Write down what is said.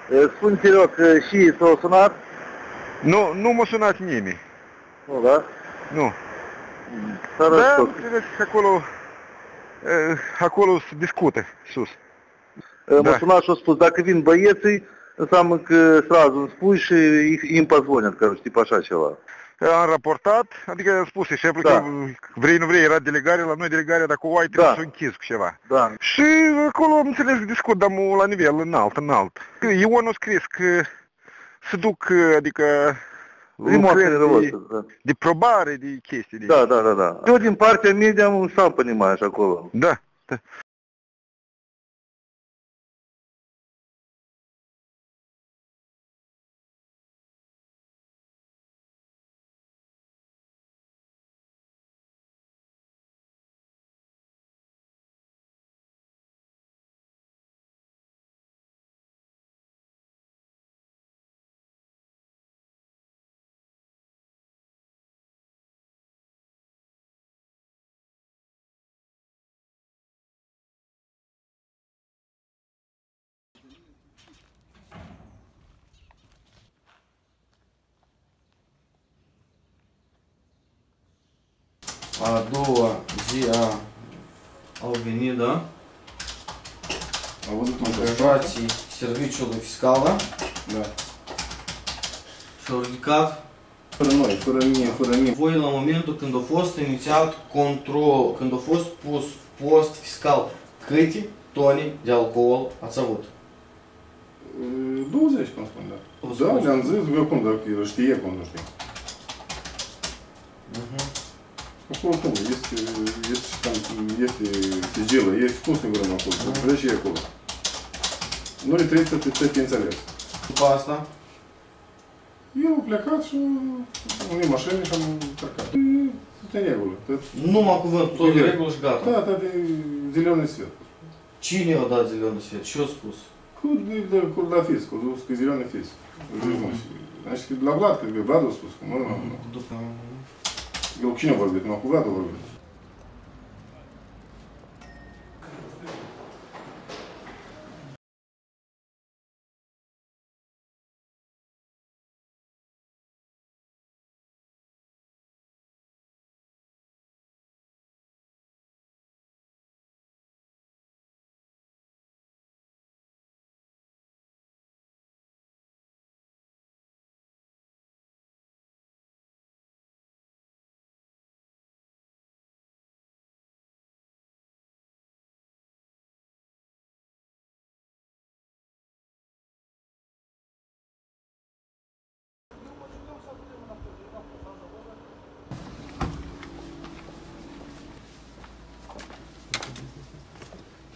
Spun te rog că și s-au sunat? Nu m-a sunat nimeni. Nu, da? Nu. Da, înțeles că acolo se discută sus. M-a sunat și a spus, dacă vin băieții, înseamnă că sразul îmi spui și îi îmi păzvonят, că știi pe așa ceva. Am raportat, adică am spus șeful că vrei, nu vrei, era delegare, la noi delegarea, dacă o ai, trebuie să o închizi cu ceva. Da. Și acolo am înțeles că discut, dar la nivel înalt. Eu nu scris că se duc, adică lucrări de probare, de chestii. Da. Eu din partea media am un șampă nimai așa acolo. Da. A doua zi au venit, da? Angajații serviciului fiscal, da? Da. Și au ridicat. Fără noi, fără mine. Voi la momentul când a fost inițiat control, când a fost pus post fiscal, câte tone de alcool ați avut? 20, cum spun, da. Da, le-am zis, eu cum, dacă el știe, cum nu știe. Acolo cum, este sigilă, este cum să ne vrem acolo, trebuie și acolo. Noi trebuie să te înțeles. După asta? Eu am plecat și am venit mașină și am plecat. Tot în regulă. Numai cuvânt, tot de regulă și gata. Da, de zilionul sfert. Cine a dat zilionul sfert? Ce a spus? Cu la fisc, cu dus că zilionul fisc. La Vlad, cred că Vlad a spus. După... Eu cu cine a vorbit? Nu, cu Vlad a vorbit.